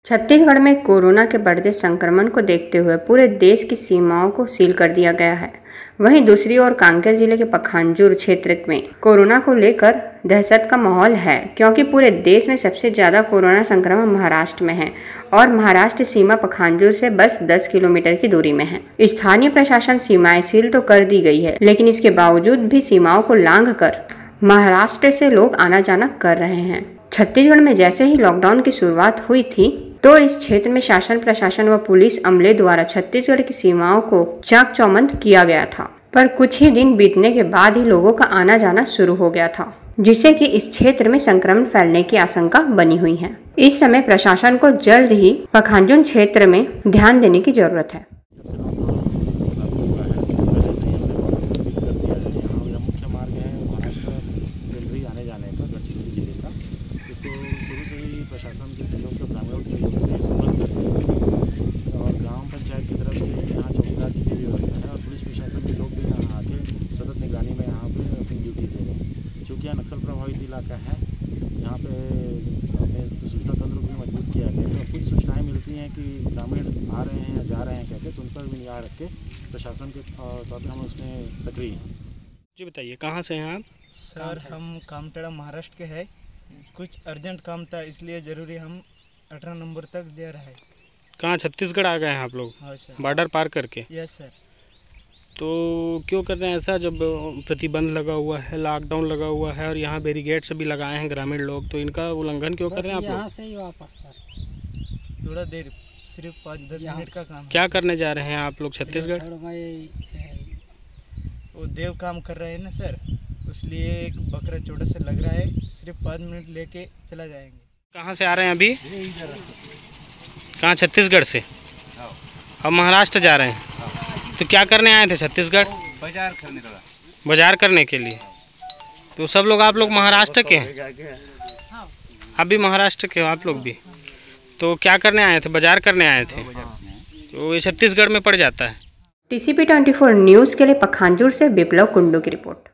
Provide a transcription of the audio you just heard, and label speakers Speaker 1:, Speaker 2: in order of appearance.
Speaker 1: छत्तीसगढ़ में कोरोना के बढ़ते संक्रमण को देखते हुए पूरे देश की सीमाओं को सील कर दिया गया है। वहीं दूसरी ओर कांकेर जिले के पखांजूर क्षेत्र में कोरोना को लेकर दहशत का माहौल है, क्योंकि पूरे देश में सबसे ज्यादा कोरोना संक्रमण महाराष्ट्र में है और महाराष्ट्र सीमा पखांजूर से बस 10 किलोमीटर की दूरी में है। स्थानीय प्रशासन सीमाएं सील तो कर दी गई है, लेकिन इसके बावजूद भी सीमाओं को लांघकर महाराष्ट्र से लोग आना जाना कर रहे हैं। छत्तीसगढ़ में जैसे ही लॉकडाउन की शुरुआत हुई थी तो इस क्षेत्र में शासन प्रशासन व पुलिस अमले द्वारा छत्तीसगढ़ की सीमाओं को चाक चौबंद किया गया था, पर कुछ ही दिन बीतने के बाद ही लोगों का आना जाना शुरू हो गया था, जिससे कि इस क्षेत्र में संक्रमण फैलने की आशंका बनी हुई है। इस समय प्रशासन को जल्द ही पखांजूर क्षेत्र में ध्यान देने की जरूरत है।
Speaker 2: शुरू से ही प्रशासन के सहयोग से, ग्रामीण सहयोग से बंद कर दिया गया और ग्राम पंचायत की तरफ से यहाँ चौकीदार की भी व्यवस्था है और पुलिस प्रशासन के लोग भी यहाँ आके सतत निगरानी में यहाँ पे अपनी ड्यूटी दे रहे हैं। चूँकि यहाँ नक्सल प्रभावित इलाका है, यहाँ पे अपने सूचना तंत्र भी मजबूत किया गया है और कुछ सूचनाएँ मिलती हैं कि ग्रामीण आ रहे हैं या जा रहे हैं कहते, तो उन पर भी निगाह रख के प्रशासन के तौर पर हम उसमें सक्रिय हैं।
Speaker 3: जी बताइए, कहाँ से हैं आप?
Speaker 4: सर, हम कामतड़ा महाराष्ट्र के हैं। कुछ अर्जेंट काम था, इसलिए ज़रूरी हम 18 नंबर तक दे रहे हैं।
Speaker 3: कहाँ छत्तीसगढ़ आ गए हैं आप लोग?
Speaker 4: हाँ सर।
Speaker 3: बॉर्डर पार करके?
Speaker 4: Yes sir.
Speaker 3: तो क्यों कर रहे हैं ऐसा, जब प्रतिबंध लगा हुआ है, लॉकडाउन लगा हुआ है और यहाँ बैरिकेड्स भी लगाए हैं ग्रामीण लोग, तो इनका उल्लंघन क्यों कर रहे हैं आप लोग?
Speaker 4: यहाँ से ही वापस सर, थोड़ा देर, सिर्फ 5-10 मिनट का काम।
Speaker 3: क्या करने जा रहे हैं आप लोग छत्तीसगढ़?
Speaker 4: वो देव काम कर रहे हैं ना सर, इसलिए एक बकरा छोटा सा लग रहा है, सिर्फ 5 मिनट लेके चला जाएंगे।
Speaker 3: कहाँ से आ रहे हैं अभी? कहाँ, छत्तीसगढ़ से? हम महाराष्ट्र जा रहे हैं। तो क्या करने आए थे छत्तीसगढ़? बाजार करने के लिए। तो सब लोग, आप लोग महाराष्ट्र के हैं? आप भी महाराष्ट्र के हो आप लोग भी? तो क्या करने आए थे? बाजार करने आए थे? तो ये छत्तीसगढ़ में पड़ जाता है।
Speaker 1: TCP 24 न्यूज़ के लिए पखांजूर से बिप्लव कुंडू की रिपोर्ट।